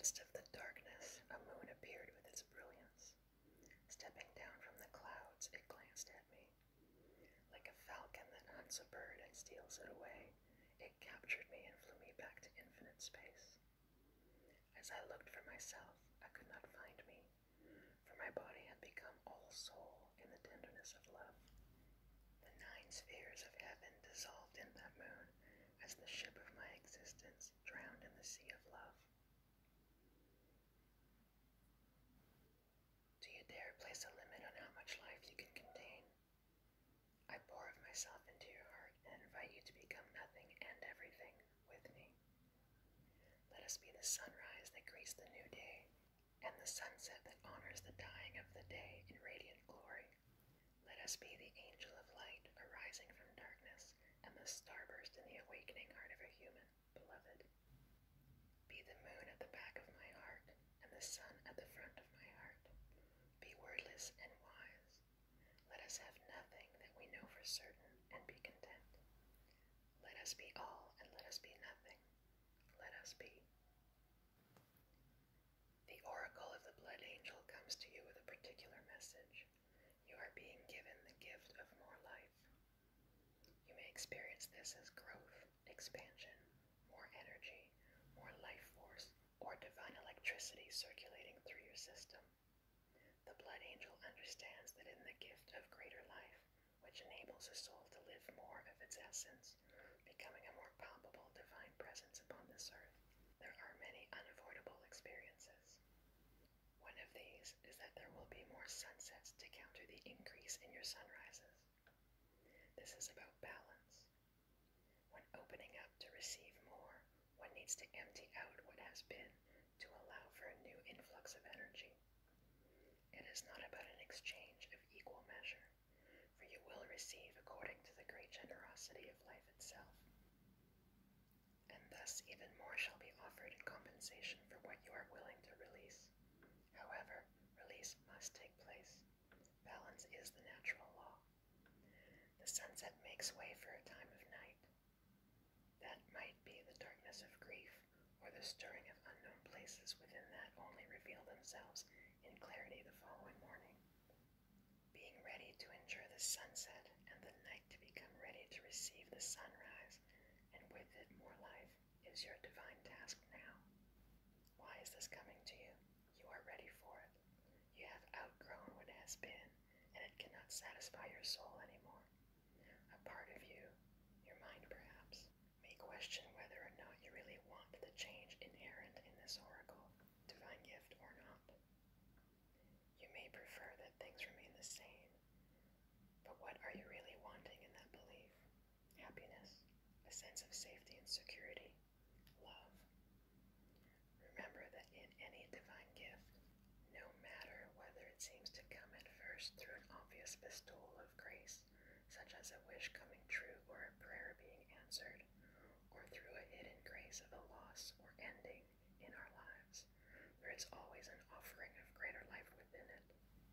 midst of the darkness, a moon appeared with its brilliance. Stepping down from the clouds, it glanced at me. Like a falcon that hunts a bird and steals it away, it captured me and flew me back to infinite space. As I looked for myself, I could not find me, for my body had become all soul in the tenderness of love. The 9 spheres of heaven dissolved in that moon as the ship of my existence drowned in the sea of love. Do you dare place a limit on how much life you can contain? I pour of myself into your heart and invite you to become nothing and everything with me. Let us be the sunrise that greets the new day, and the sunset that honors the dying of the day in radiant glory. Let us be the angel of light arising from darkness, and the starburst in the awakening heart of a human, beloved. Be the moon at the back of my heart, and the sun at the front of my heart. Be wordless and wise. Let us have nothing that we know for certain, and be content. Let us be all, and let us be nothing. Let us be. The oracle of the blood angel comes to you with a particular message. You are being given the gift of more life. You may experience this as growth, expansion, more energy, more life force, or divine electricity circulating through your system. The blood angel understands that in the gift of greater life, which enables a soul to live more of its essence, becoming a more palpable divine presence upon this earth, there are many unavoidable experiences. One of these is that there will be more sunsets to counter the increase in your sunrises. This is about balance. When opening up to receive more, one needs to empty out what has been to allow for a new influx of energy. It is not about an exchange of equal measure, for you will receive according to the great generosity of life itself. And thus even more shall be offered in compensation for what you are willing to release. However, release must take place. Balance is the natural law. The sunset makes way for a time of night. That might be the darkness of grief, or the stirring of unknown places within that only reveal themselves in clarity the following morning. Being ready to endure the sunset and the night to become ready to receive the sunrise, and with it more life, is your divine task now. Why is this coming to you? You are ready for it. You have outgrown what has been, and it cannot satisfy your soul anymore. A part of you, your mind perhaps, may question whether or not you really want the change inherent in this oracle, divine gift or not. You may prefer that things remain the same, but what are you really wanting in that belief? Happiness, a sense of safety and security, love. Remember that in any divine gift, no matter whether it seems to come at first through an obvious bestowal of grace, such as a wish coming true or a prayer being answered, or through a hidden grace of a loss or ending in our lives, there is always an offering of greater life within it.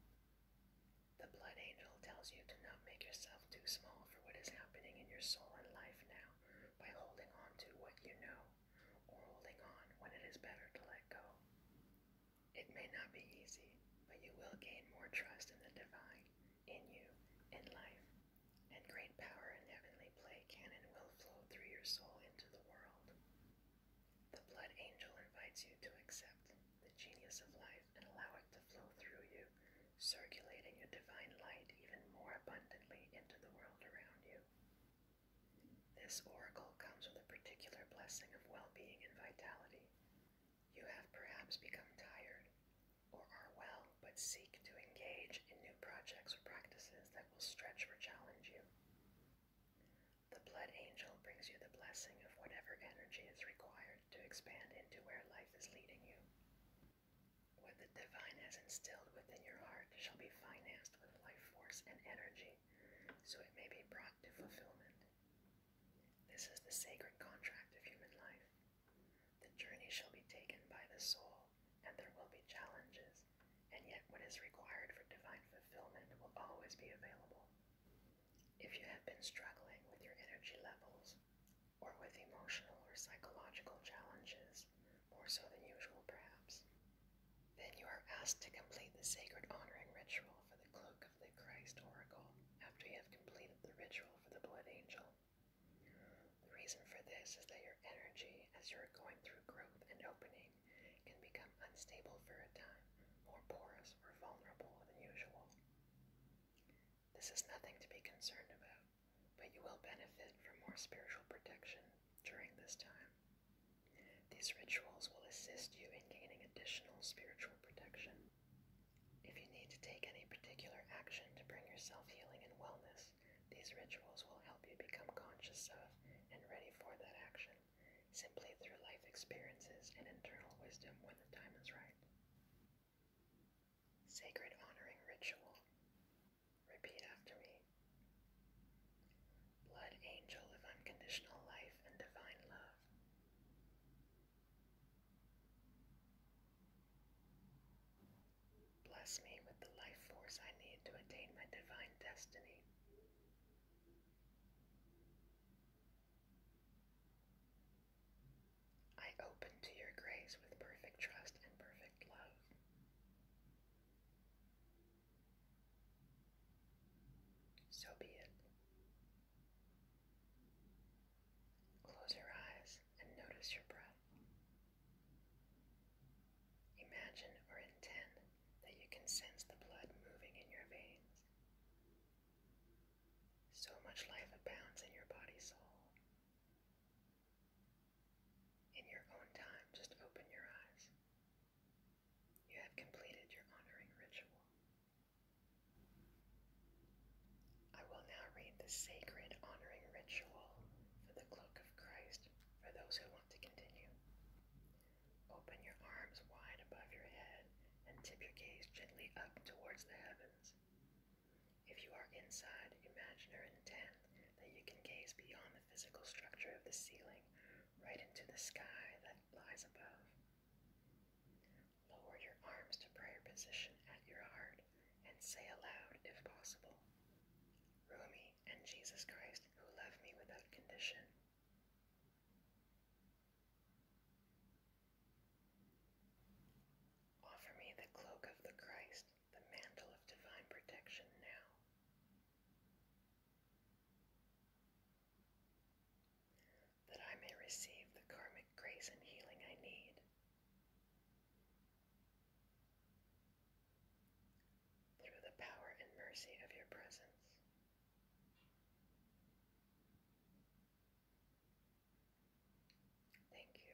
The blood angel tells you to not make yourself too small for what is happening in your soul and life now by holding on to what you know, or holding on when it is better to let go. It may not be easy, but you will gain more trust in the divine, in you, in life, and great power and heavenly play can and will flow through your soul into the world. The blood angel invites you to accept the genius of life and allow it to flow through you, circulating a divine light even more abundantly into the world around you. This oracle comes with a particular blessing of well-being and vitality. You have perhaps become tired, or are well, but seek to engage in new projects or practices that will stretch or challenge you. The blood angel brings you the blessing of whatever energy is required to expand into where life is leading you. What the divine has instilled within your heart shall be financed with life force and energy, so it may be brought to fulfillment. This is the sacred contract of human life. The journey shall be taken by the soul, and there will be challenges, and yet what is required for divine fulfillment will always be available. If you have been struggling with your energy levels, or with emotional or psychological challenges, more so than usual perhaps, asked to complete the sacred honoring ritual for the Cloak of the Christ Oracle after you have completed the ritual for the Blood Angel. The reason for this is that your energy, as you are going through growth and opening, can become unstable for a time, more porous or vulnerable than usual. This is nothing to be concerned about, but you will benefit from more spiritual protection during this time. These rituals will assist you in gaining additional spiritual protection. If you need to take any particular action to bring yourself healing and wellness, these rituals will help you become conscious of and ready for that action, simply through life experiences and internal wisdom when the time is right. Sacred honoring ritual. Repeat after me. Blood angel of unconditional life and divine love. Bless me with the life force I need to attain my divine destiny. I open to your grace with perfect trust and perfect love. So be it. Close your eyes and notice your breath. Imagine or intend that you can sense the blood moving in your veins. So much life abounds in your body-soul. In your own time, just open your eyes. You have completed your honoring ritual. I will now read the sacred honoring ritual for the Cloak of Christ for those who want to continue. Open your arms wide above your head and tip your gaze gently up towards the heavens. If you are inside, imagine or intend that you can gaze beyond the physical structure of the ceiling right into the sky that lies above. Lower your arms to prayer position at your heart and say aloud, if possible, Rumi and Jesus Christ, who love me without condition. Offer me the cloak of the Christ, the mantle of divine protection now. That I may receive the karmic grace and healing I need. Through the power and mercy of your presence. Thank you.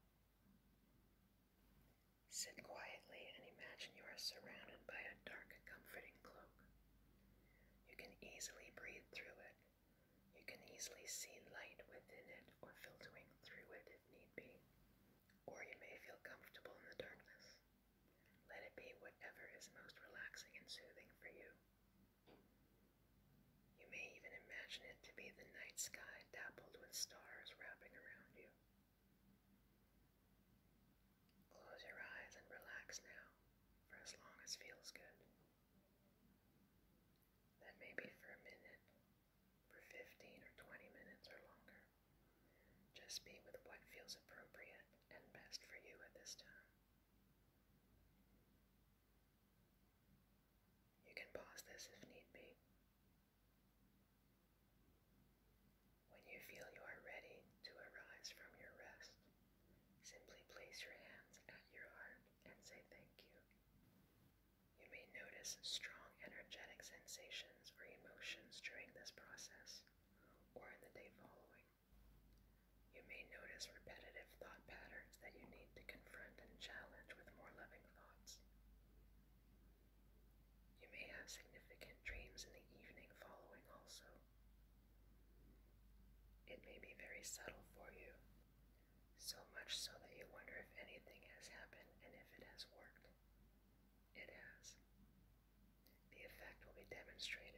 Sit quietly and imagine you are surrounded by a dark, comforting cloak. You can easily breathe through it. You can easily see light within it or filtering through it if need be. Or you may feel comfortable in the darkness. Let it be whatever is most relaxing and soothing for you. You may even imagine it to be the night sky dappled with stars wrapping around you. Close your eyes and relax now for as long as feels good. That may be for a minute, for 15 or 20 minutes or longer. Just be with what feels appropriate and best for you at this time. You can pause this if need be. When you feel you are ready to arise from your rest, simply place your hands at your heart and say thank you. You may notice strong energetic sensations or emotions during this process or in the day following. You may notice repetitive thought patterns that you need to confront and challenge with more loving thoughts. You may have significant dreams in the evening following also. It may be very subtle for you, so much so that you wonder if anything has happened and if it has worked. It has. The effect will be demonstrated